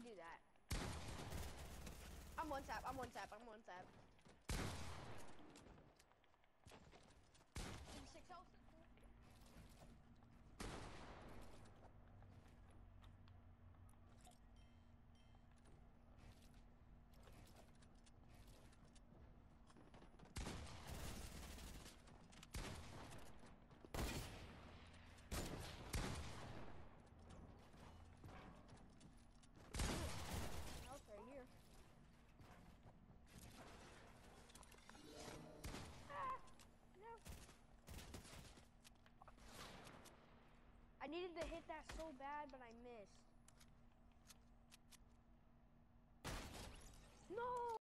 do that. I'm one tap. I'm one tap. I'm one tap. 6 health. Right here. Ah, no. I needed to hit that so bad, but